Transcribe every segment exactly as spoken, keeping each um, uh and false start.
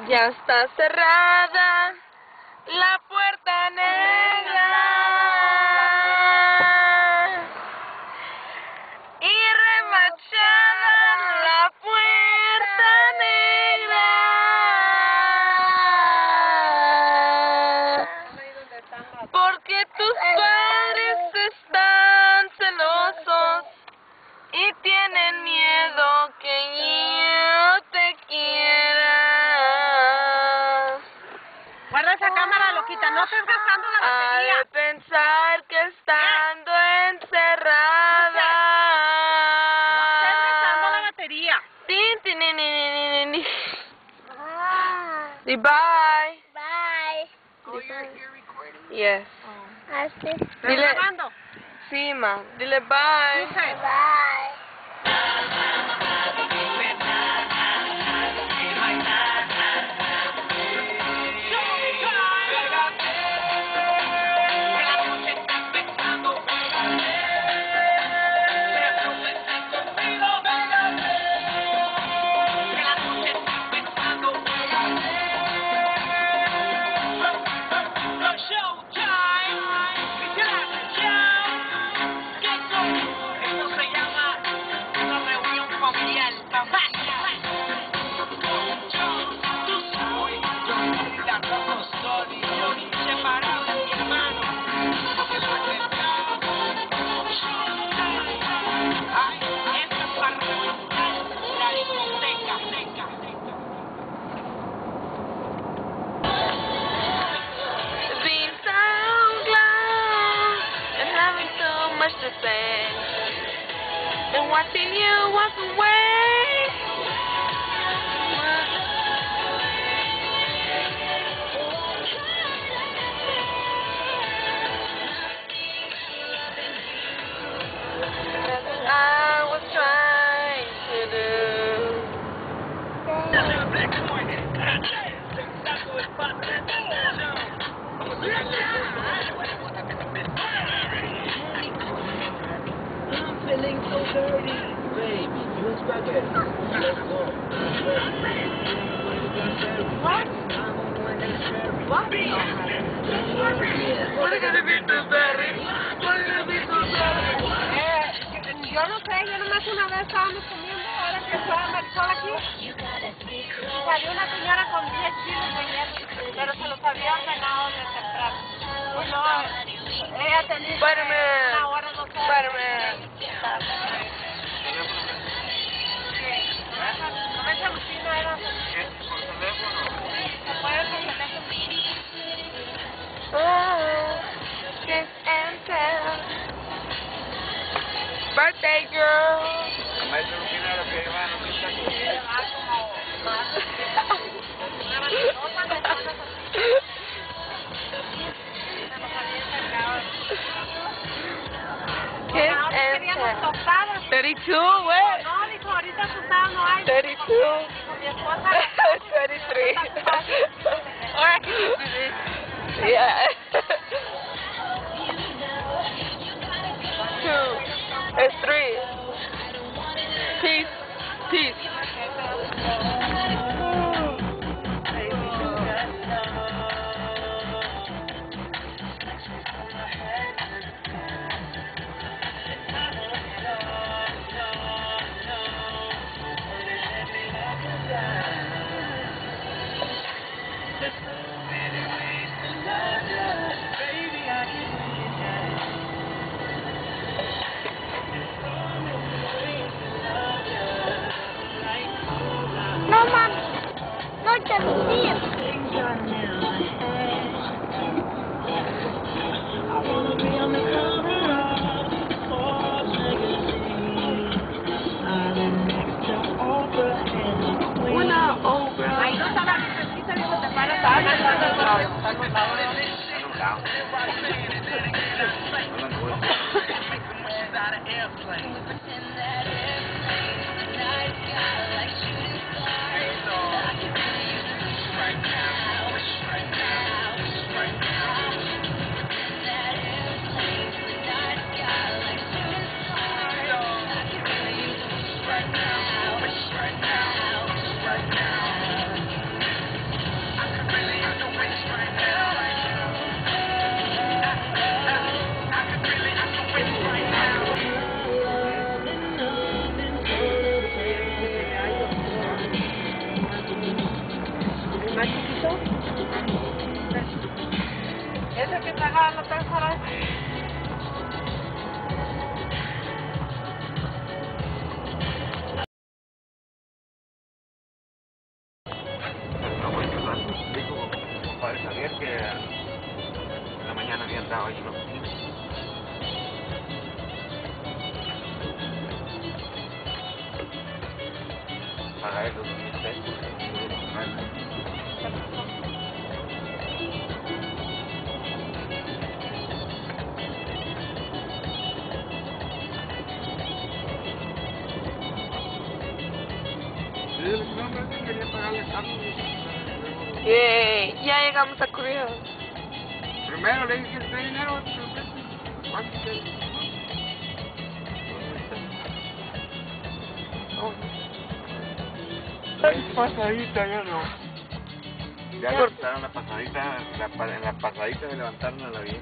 Ya está cerrada la puerta negra y remachada la puerta negra, porque tus padres están celosos y tienen miedo que yo te quiera. Guarda esa cámara, loquita, no estés gastando la batería. Al pensar que estando encerrada. No estés gastando la batería. Tin, tin, tin, tin, tin. Ah. Say bye. Bye. Oh, you're here recording? Yes. Así. ¿Estás Dile, grabando? sí, ma. Dile bye. Dice. Bye. To say, and watching you walk away. That's what I was trying to do. Feeling so dirty, baby. You and spaghetti. Let's go. What? What? What are you gonna be too berry? What are you gonna be too berry? Eh, yo no sé, yo nomás una vez estábamos comiendo, ahora que fue a Marisol aquí, salió una señora con diez kilos de hierro, pero se los había ordenado de temprano. Pues no, ella tenía Spider-Man. una hora, dos horas. Spider-Man. No me echa Lucina, era... ¿Por teléfono? ¿Se puede con teléfono? Oh, kiss and tell. Birthday girl. Maestro Lucina, lo que iba a no está aquí. Kiss and tell. thirty-two, what? No, dijo, ahorita tostada no hay. thirty-two. Dijo, mi esposa... twenty-three. Ahora que se Yeah. Two. It's three. Peace. Peace. No, mami. No te olvides. Una obra. Ahí no está la virgencita, dijo, te paras. Está anulado. Está anulado. trae los dos mil pesos. No, hombre, quería pagarle tanto. Yay, ya llegamos a Cruillas. Primero le dije que el dinero, ¿cuánto quieres? Pasadita, ya no. Ya levantaron la pasadita, la, pa- en la pasadita se levantaron a la vieja.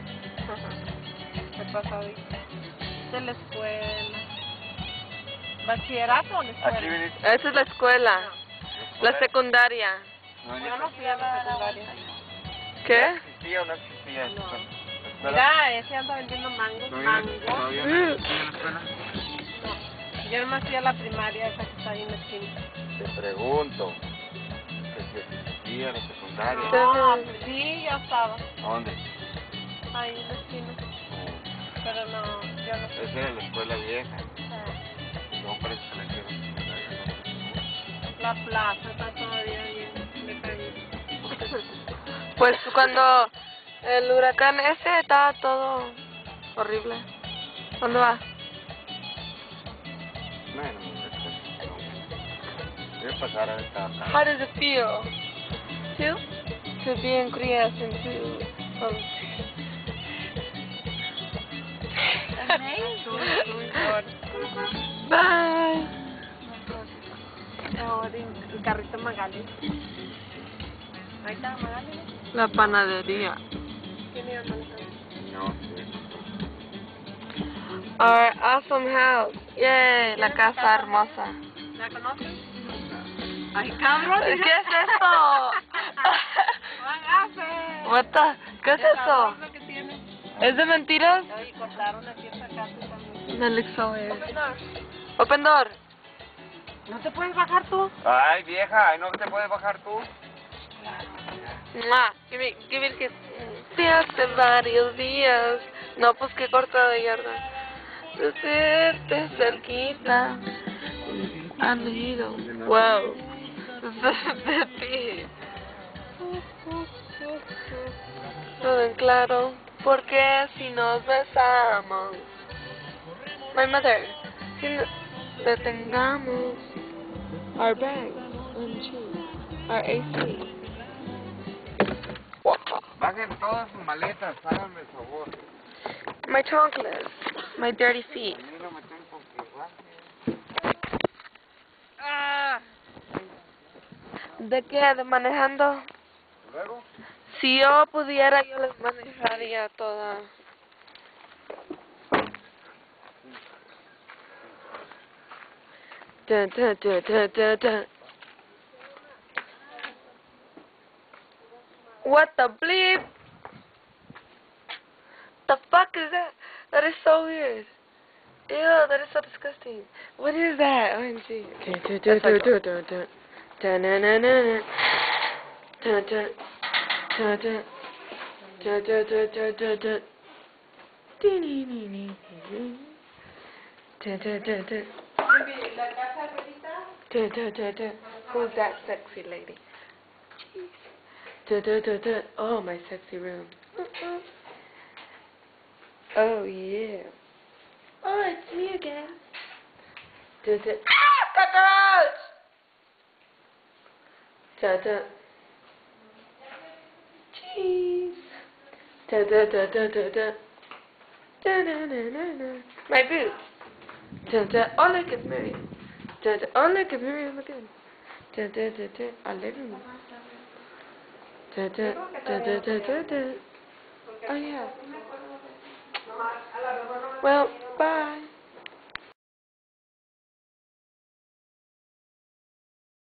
¿Qué pasadita? De la escuela. ¿Bachillerato o la escuela? Aquí viniste. Esa es la escuela. La secundaria. No, Yo no fui a la secundaria. ¿Qué? ¿Existía o no existía? No. La escuela. Mira, ese anda vendiendo mangos. ¿Todavía no- Mango. todavía no Mm. existía la escuela? No. Yo nomás fui a la primaria, esa que está ahí en la esquina. Te pregunto. Que si existía la secundaria. No, sí, yo estaba. ¿A dónde? Ahí en la esquina. Pero no, yo no fui. Esa era la escuela vieja. Ah. No parece que la hicieron secundaria, La plaza está todavía bien decaída. Pues cuando el huracán ese estaba todo horrible. ¿Dónde vas? ¿no? Bueno, no, no, no. Voy a pasar a esta acá. How does it feel to to be in Cruillas and to um, bye. Ahora el carrito Magali. Ahí está Magali. La panadería. ¿Quién iba manejando? No, sí. Our awesome house. Yay, la casa hermosa. ¿La conoces? Ay, cabrón. ¿Qué es esto? ¡Hágase! What the? ¿Qué es eso? Lo que tiene. ¿Es de mentiras? Ay, cortaron aquí esta casa también. Melixo es. Open door. ¿No te puedes bajar tú? Ay, vieja, ¿no te puedes bajar tú? Mua, give me, give me el kiss. Sí, hace varios días. No, pues qué corta de yarda. Desde cerquita. Han ido. Wow. De ti. Todo en claro. Porque si nos besamos. My mother. Si nos detengamos. Our bags. And shoes. Our A C. Bajen todas sus maletas, háganme el favor. My chocolates. My dirty feet. A mí no me tengo con que bajen. Ah. ¿De qué? ¿De manejando? Luego, Si yo pudiera, yo les manejaría toda. Dun, dun, dun, dun, dun, dun. What the bleep? The fuck is that? That is so weird. Ew, that is so disgusting. What is that? O M G. Okay, dun, dun, dun, dun, dun, dun. Dun, dun, dun, dun, dun. Dun, dun. Dun, dun. Dun, dun, dun, dun, dun, dun. Dun, dun, dun, dun. Dun, dun, dun, dun. Dun, dun, dun, dun. Who's that sexy lady? Dun, dun, dun, dun. Oh, my sexy room. Oh, yeah. Oh, it's me again. Dun, dun. Ah, cockroach! Dun, dun. Cheese. Dun, dun, dun, dun, dun, dun. Dun, dun, dun, dun, dun. My boots. Dun, dun. Oh, look, it's Miriam. Dun, dun. Oh, look, it's Miriam again. Dun, dun, dun, dun. Our living room. Dun, dun, dun, dun, dun, dun, dun. Oh, yeah. Well, bye.